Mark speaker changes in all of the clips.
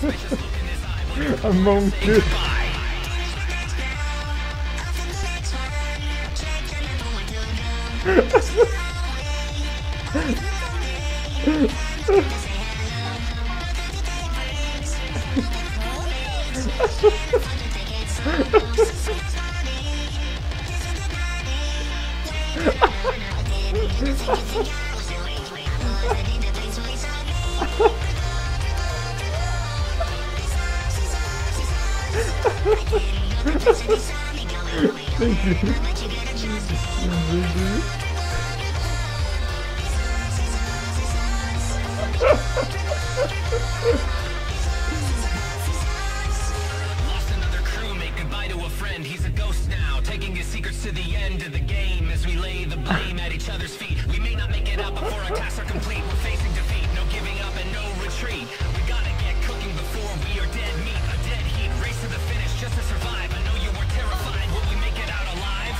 Speaker 1: A mão que...
Speaker 2: Lost another crewmate, goodbye to a friend. He's a ghost now, taking his secrets to the end of the game. As we lay the blame at each other's feet, we may not make it out before our tasks are complete. We're facing defeat, no giving up and no retreat. We gotta get cooking before we are dead meat. A dead heat, race to the finish just to survive. I know you were terrified, will we make it out alive?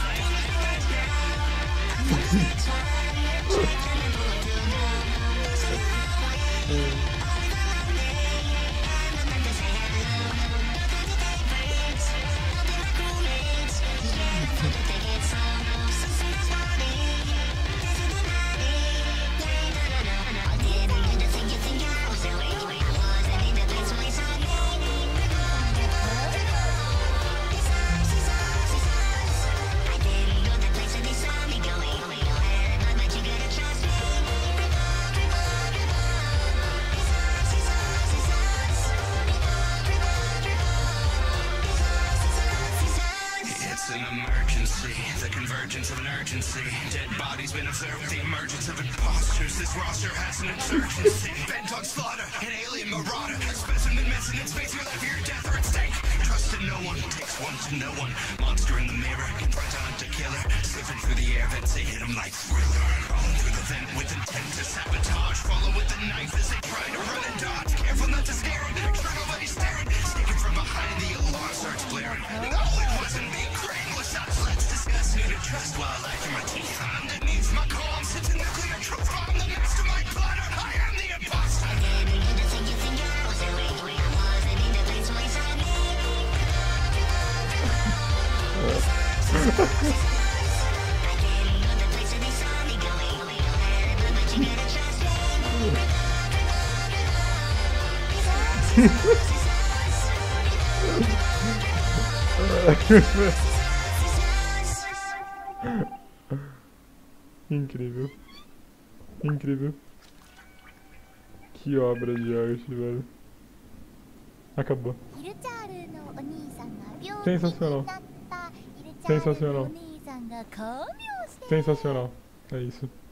Speaker 2: It's an emergency, the convergence of an urgency. Dead bodies been observed, the emergence of imposters. This roster has an insurgency. Bent on slaughter, an alien marauder. A specimen missing in space, your life, your death are at stake. Trust in no one, takes one to know one. Monster in the mirror, confront a hunter killer. Slipping through the air vents, they hit him like Thriller. Crawling through the vent with intent to sabotage. Follow with the knife as they try to run and dodge. Careful not to scare him, make sure nobody's staring. Sneaking from behind, the alarm starts blaring. No, it wasn't me, brainless shots, let's discuss who to trust while I through my teeth. Underneath my calm sits a nuclear truth. I'm the mastermind plotter, I am the imposter.
Speaker 1: Incrível. Incrível. Que obra de arte, velho. Acabou. Sensacional. Sensacional. Sensacional. É isso.